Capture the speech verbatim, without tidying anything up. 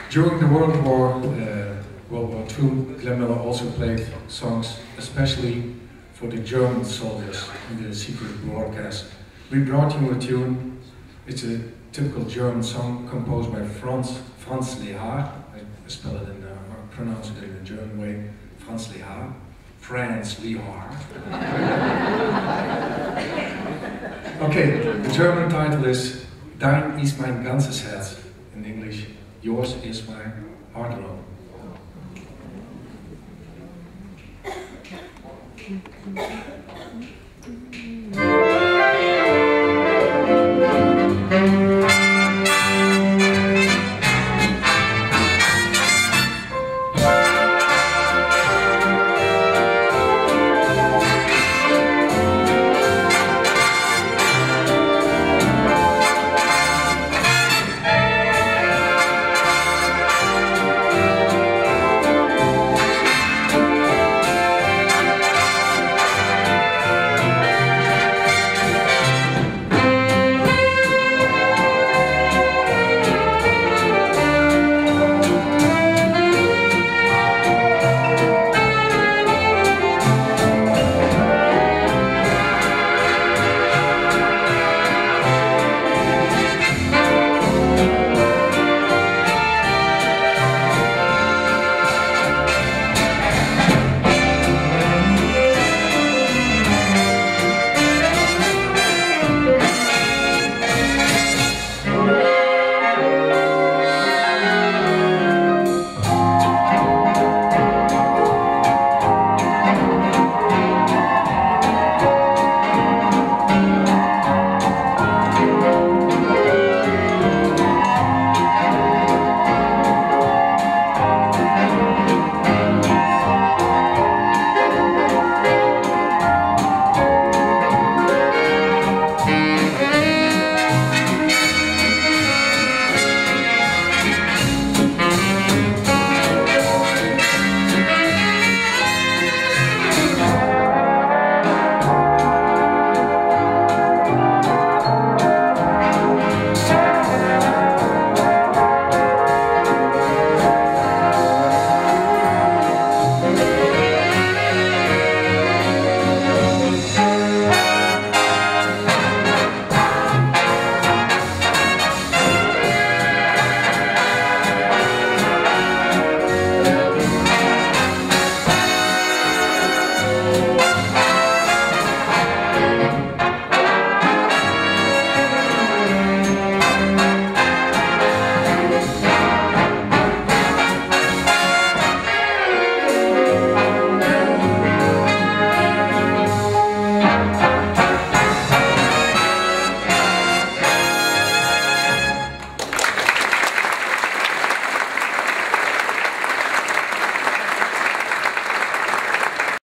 During the World War, uh, World War Two, Glenn Miller also played songs, especially for the German soldiers in the secret broadcast. We brought you a tune. It's a typical German song composed by Franz Franz Lehár. I spell it in, uh, or pronounce it in a German way. Franz Lehár. Franz Lehár. Okay, the German title is Dein ist mein ganzes Herz. In English, yours is my heart alone. Thank you.